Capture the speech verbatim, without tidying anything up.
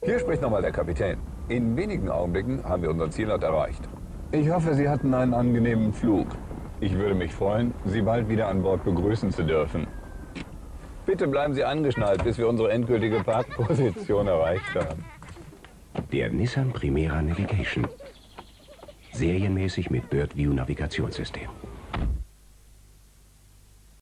Hier spricht nochmal der Kapitän. In wenigen Augenblicken haben wir unseren Zielort erreicht. Ich hoffe, Sie hatten einen angenehmen Flug. Ich würde mich freuen, Sie bald wieder an Bord begrüßen zu dürfen. Bitte bleiben Sie angeschnallt, bis wir unsere endgültige Parkposition erreicht haben. Der Nissan Primera Navigation. Serienmäßig mit BirdView Navigationssystem.